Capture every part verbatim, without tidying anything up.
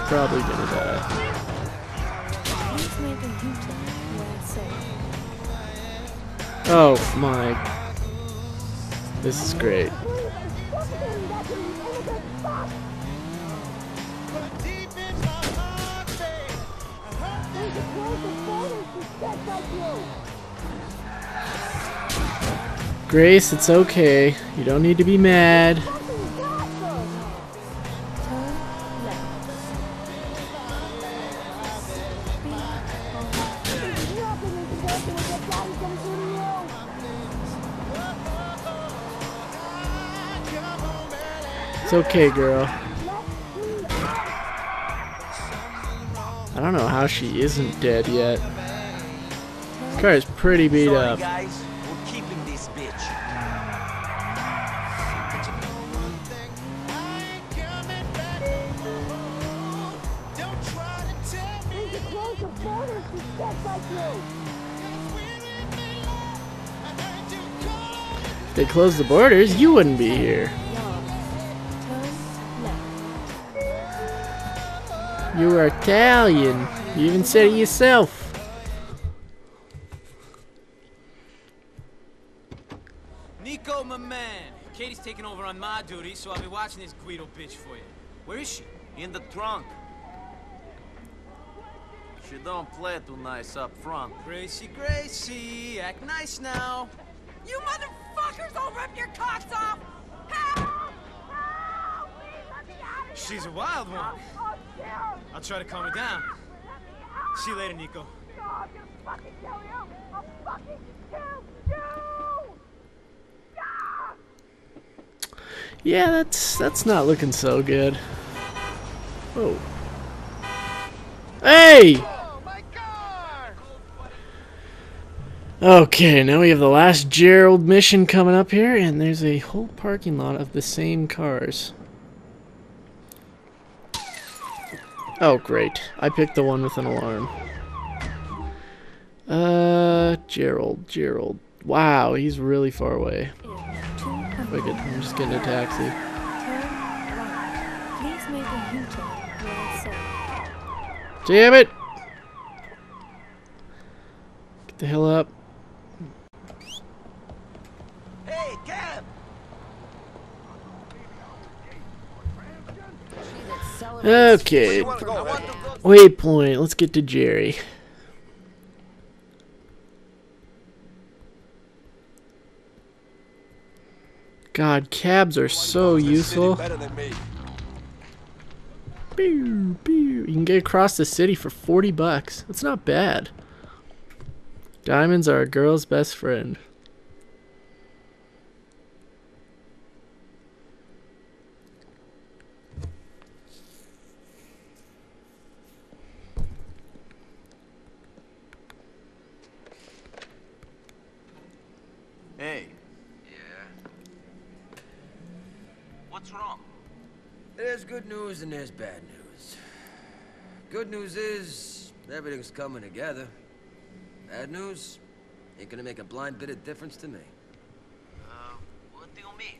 probably gonna die. Oh my. This is great. Grace, it's okay. You don't need to be mad. It's okay, girl. I don't know how she isn't dead yet. This car is pretty beat Sorry, up. Guys. We're keeping this bitch. If they closed the borders, you wouldn't be here. You are Italian. You even said it yourself. Niko, my man. Katie's taking over on my duty, so I'll be watching this Guido bitch for you. Where is she? In the trunk. She don't play too nice up front. Gracie, Gracie, act nice now. You motherfuckers, don't rip your cocks off! Help! Help! Please let me out of here! She's a wild one. Oh, shit! I'll try to calm her down. See you later, Niko. No, I'm gonna fucking kill you! I'll fucking kill you! Ah! Yeah, that's that's not looking so good. Oh. Hey! Okay, now we have the last Gerald mission coming up here, and there's a whole parking lot of the same cars. Oh, great. I picked the one with an alarm. Uh, Gerald, Gerald. Wow, he's really far away. Wicked, I'm just getting a taxi. Damn it! Get the hell up. Hey, cab! Okay. Waypoint. Let's get to Jerry. God, cabs are so useful. Pew, pew. You can get across the city for forty bucks. That's not bad. Diamonds are a girl's best friend. Hey. Yeah? What's wrong? There's good news and there's bad news. Good news is everything's coming together. Bad news ain't gonna make a blind bit of difference to me. Uh, what do you mean?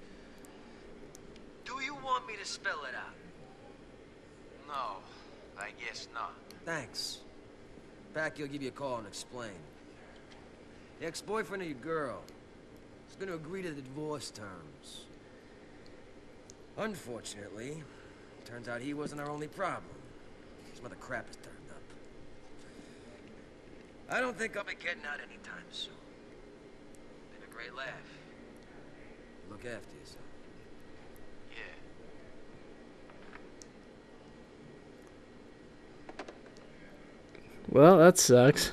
Do you want me to spell it out? No, I guess not. Thanks. Packy will give you a call and explain. The ex-boyfriend of your girl is gonna agree to the divorce terms. Unfortunately, turns out he wasn't our only problem. Some other crap has turned up. I don't think I'll be getting out anytime soon. Been a great laugh. Look after yourself. Yeah. Well, that sucks.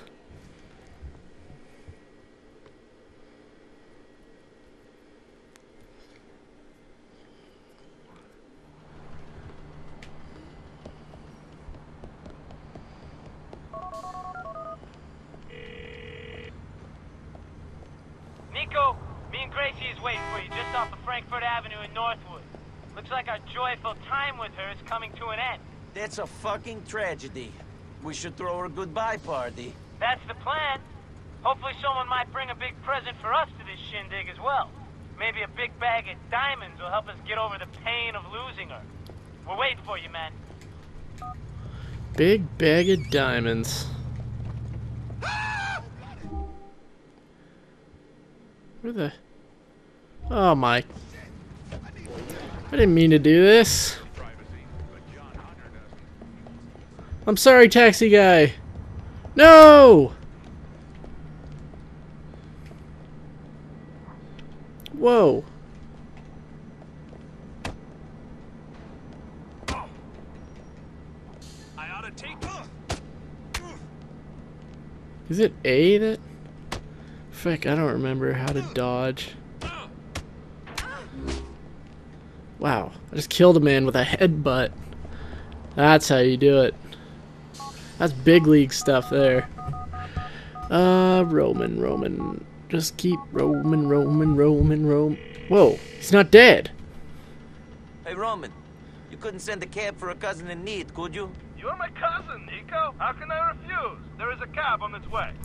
Niko, me and Gracie is waiting for you just off of Frankfurt Avenue in Northwood. Looks like our joyful time with her is coming to an end. That's a fucking tragedy. We should throw her a goodbye party. That's the plan. Hopefully someone might bring a big present for us to this shindig as well. Maybe a big bag of diamonds will help us get over the pain of losing her. We're waiting for you, man. Big bag of diamonds. Where the... Oh my... I didn't mean to do this. I'm sorry, taxi guy. No! Whoa. I ought to take. Is it A that... Frick, I don't remember how to dodge. Wow, I just killed a man with a headbutt. That's how you do it. That's big league stuff there. Uh, Roman, Roman. Just keep Roman, Roman, Roman, Roman. Whoa, he's not dead. Hey, Roman. You couldn't send a cab for a cousin in need, could you? You're my cousin, Niko. How can I refuse? There is a cab on its way.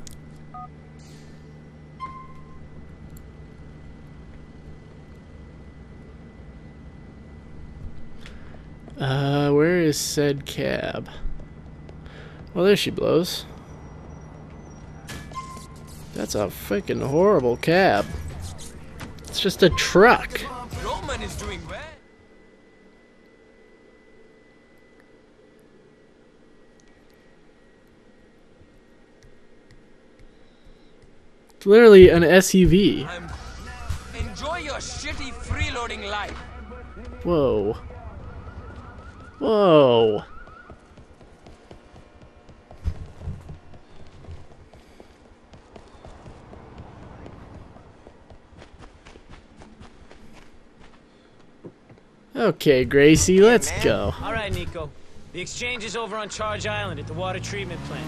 Uh, where is said cab? Well, there she blows. That's a freaking horrible cab. It's just a truck. Roman is doing well. It's literally an S U V. I'm... Enjoy your shitty freeloading life. Whoa. Whoa. Okay, Gracie, let's go. All right, Niko. The exchange is over on Charge Island at the water treatment plant.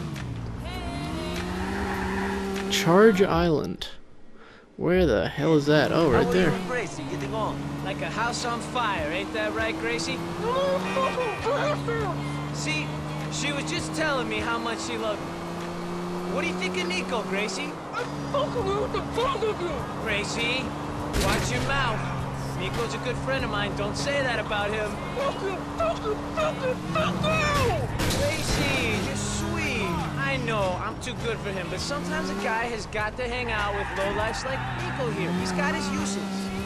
Charge Island. Where the hell is that? Oh, right there. Gracie, getting on. Like a house on fire, ain't that right, Gracie? See, she was just telling me how much she loved me. What do you think of Niko, Gracie? Gracie, watch your mouth. Niko's a good friend of mine. Don't say that about him. Gracie, you're sweet. I know, I'm too good for him, but sometimes a guy has got to hang out with lowlifes like Niko here. He's got his uses.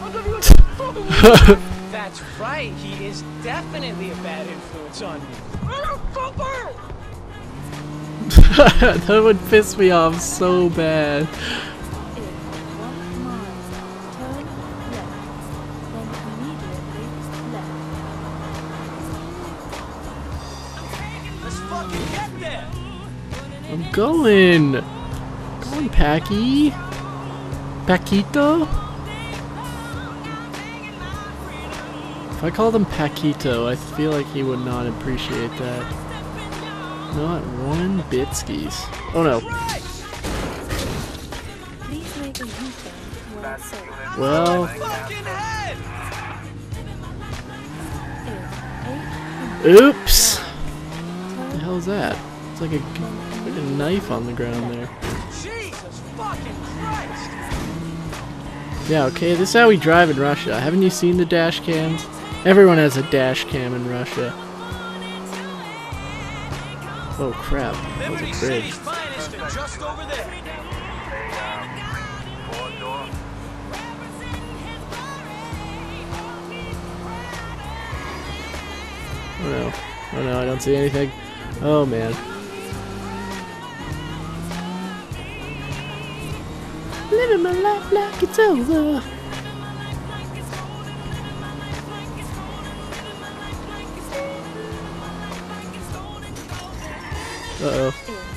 That's right, he is definitely a bad influence on you. That would piss me off so bad. Let's fucking get there! I'm going. Going, Packy. Paquito? If I called him Paquito, I feel like he would not appreciate that. Not one bitskis. Oh no. Well. Oops. What the hell is that? It's like a, like a knife on the ground there. Jesus fucking Christ! Yeah, okay, this is how we drive in Russia. Haven't you seen the dash cams? Everyone has a dash cam in Russia. Oh crap, that was a Liberty bridge. City's finest are just over there. Oh no. Oh no, I don't see anything. Oh man. Living my life like it's over. Uh-oh.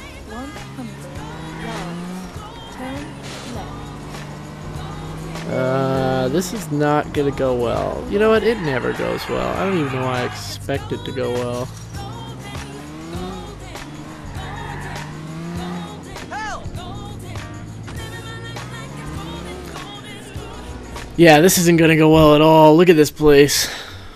Uh, this is not gonna go well. You know what? It never goes well. I don't even know why I expect it to go well. Yeah, this isn't gonna go well at all. Look at this place.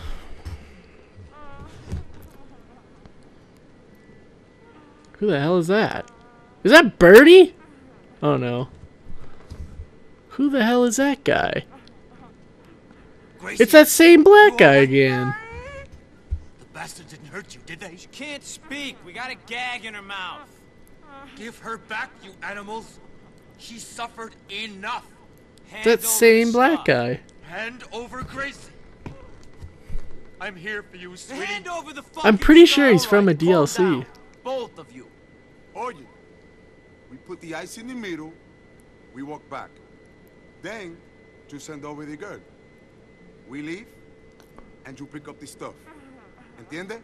Who the hell is that? Is that Birdie? Oh no. Who the hell is that guy? Gracie, It's that same black guy you again. The bastards didn't hurt you, did they? She can't speak. We got a gag in her mouth. Give her back, you animals. She suffered enough. Hand That over same the black stuff. guy. Hand over Gracie. I'm here for you, sweetie. Hand over the fucking I'm pretty stuff. sure he's from a Alright, D L calm C. down, both of you. Oye, we put the ice in the middle, we walk back. Then, you send over the girl. We leave, and you pick up the stuff. Entiende?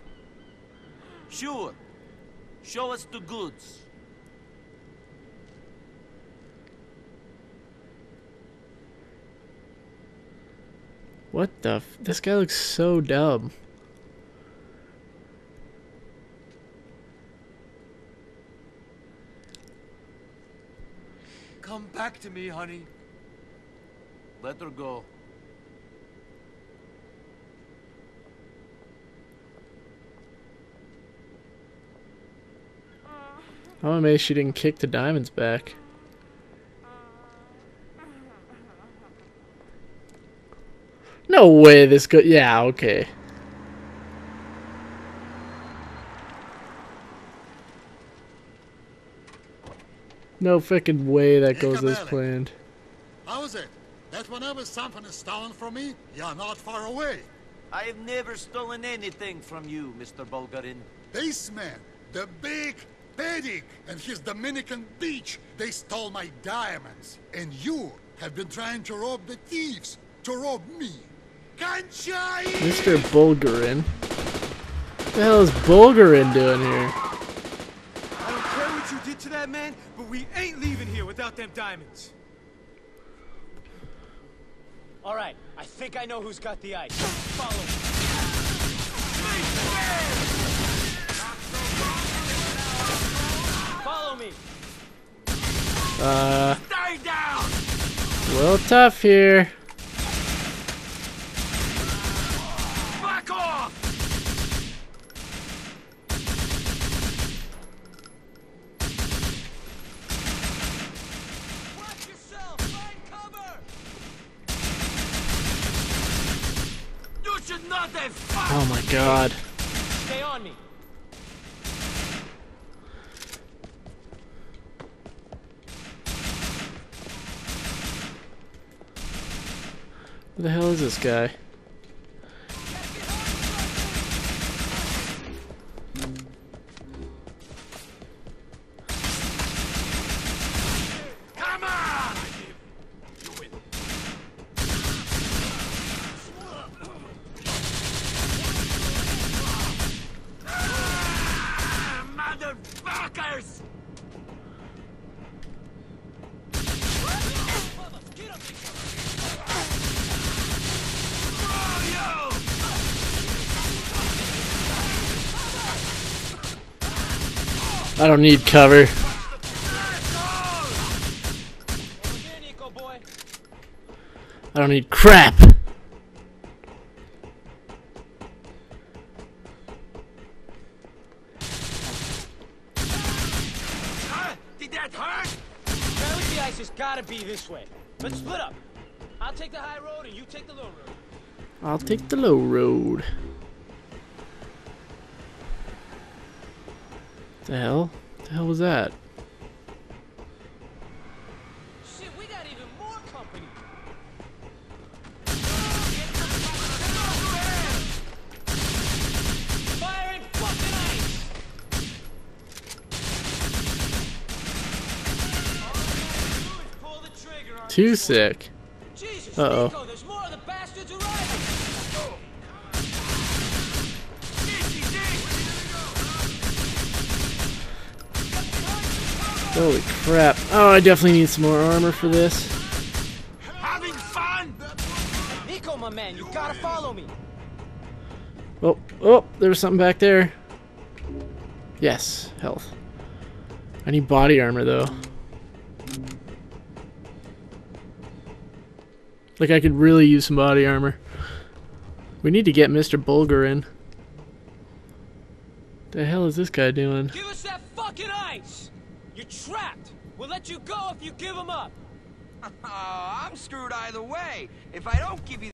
Sure. Show us the goods. What the f- this guy looks so dumb. Come back to me, honey. Let her go. I'm amazed she didn't kick the diamonds back. No way this go- yeah, okay. No freaking way that goes Niko as Bellic. planned. How's it? That whenever something is stolen from me, you're not far away. I have never stolen anything from you, Mister Bulgarin. This man, the big Bellic and his Dominican beach, they stole my diamonds. And you have been trying to rob the thieves, to rob me. Conchai! Mister Bulgarin? What the hell is Bulgarin doing here? I don't care what you did to that man, but we ain't leaving here without them diamonds. All right, I think I know who's got the ice. Follow me. Follow me. Uh, Stay down! a little tough here. Back off! Watch yourself. Find cover. You should not have fought! Oh my god. Stay on me. Who the hell is this guy? Come on! Ah, motherfuckers! I don't need cover. Over here, Niko boy. I don't need crap. Huh? Did that hurt? Apparently the ice has gotta be this way. Let's split up. I'll take the high road and you take the low road. I'll take the low road. The hell? The hell was that? Shit, we got even more company. Firing fucking ice! All we gotta do is pull the trigger on Too this one. sick. Jesus, Uh-oh. Niko, there's more of the bastards arriving! Holy crap. Oh, I definitely need some more armor for this. Having fun? Niko, my man, you gotta follow me. Oh, oh, there's something back there. Yes, health. I need body armor, though. Like, I could really use some body armor. We need to get Mister Bulgarin. The hell is this guy doing? Give us that fucking ice! You're trapped! We'll let you go if you give him up! Oh, I'm screwed either way. If I don't give you